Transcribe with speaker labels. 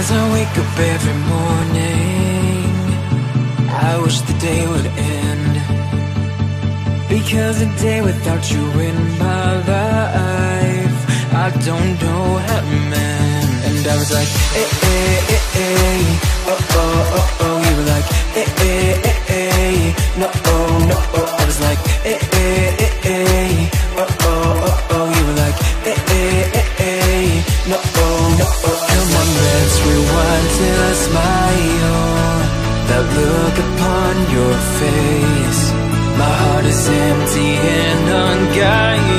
Speaker 1: As I wake up every morning, I wish the day would end, because a day without you in my life, I don't know how to mend. And I was like, eh, eh, eh, eh, oh, oh, oh, oh. You were like, eh, eh, eh, eh, no, oh, no, oh. I was like, eh, eh, eh, eh, oh, oh, oh, oh. You were like, eh, eh, eh, eh, no, oh, no, oh. Come on, let's rewind till I smile. That look upon your face, my heart is empty and unguided.